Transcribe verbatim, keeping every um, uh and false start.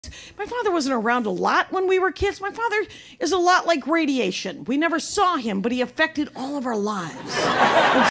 My father wasn't around a lot when we were kids. My father is a lot like radiation. We never saw him, but he affected all of our lives.